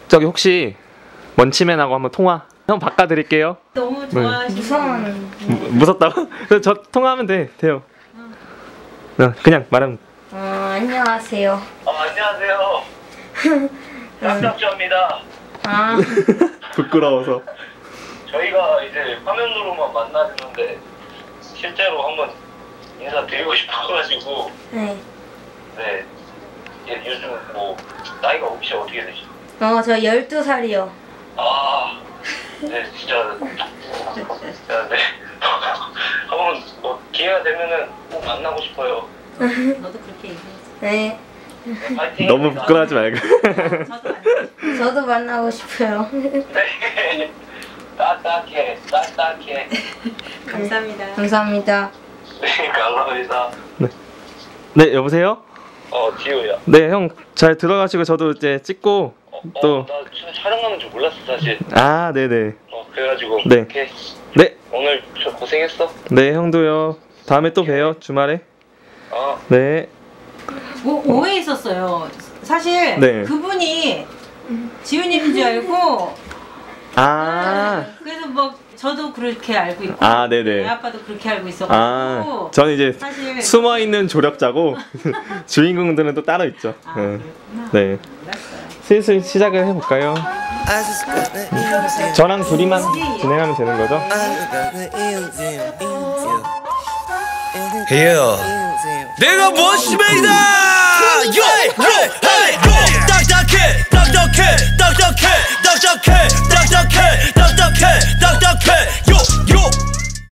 저기 혹시 먼치맨하고 한번 통화 형 바꿔드릴게요. 너무 좋아하시는 무섭다고? 저 통화하면 돼요. 그냥 말하면. 안녕하세요. 안녕하세요. 남작자입니다. 부끄러워서. 저희가 이제 화면으로만 만나는데 실제로 한번 인사드리고 싶어가지고. 네. 네. 요즘 뭐 나이가 혹시 어떻게 되시죠? 저 12살이요. 네, 진짜 네. 한번 뭐 기회가 되면은 꼭 만나고 싶어요. 너도 그렇게 얘기해. 네. 네, 파이팅. 너무 부끄러워하지 말고. 저도 만나고 싶어요. 네. 딱딱해. 감사합니다. 감사합니다. 네, 감사합니다. 네, 여보세요? 지우야. 네, 형 잘 들어가시고 저도 이제 찍고 또. 나 진짜 촬영하는 줄 몰랐어 사실. 네네. 그래가지고. 네. 이렇게 네. 오늘 좀 고생했어. 네, 형도요. 다음에 또 봬요, 주말에. 네. 오해 있었어요. 사실 네. 그분이 지훈님인 줄 알고. 그래서 뭐 저도 그렇게 알고 있고. 네네. 애 아빠도 그렇게 알고 있어가지고. 저는 이제 사실 숨어있는 조력자고 주인공들은 또 따로 있죠. 네. 네. 몰랐어요. 슬슬 시작을 해볼까요? 저랑 둘이만 진행하면 되는 거죠? 내가 머시맨이다! 딱딱해